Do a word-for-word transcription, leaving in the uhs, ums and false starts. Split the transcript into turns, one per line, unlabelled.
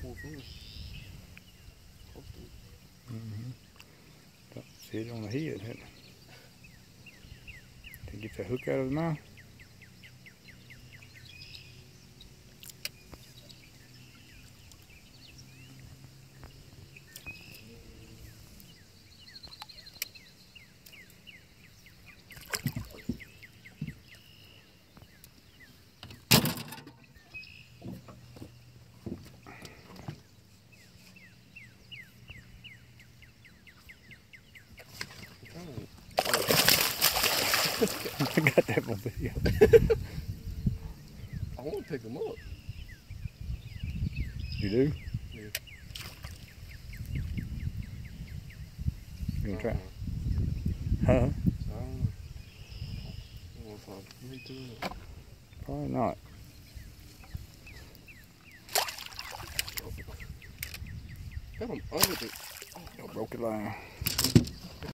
Fourth inch.
Mm-hmm. See it on the head, huh? To get the hook out of the mouth. I got that on video.
I want to pick them up.
You do?
Yeah.
You gonna try?
Uh-huh.
Huh?
I don't know. I want to find me too.
Probably not.
Got them under the.
I broke the line.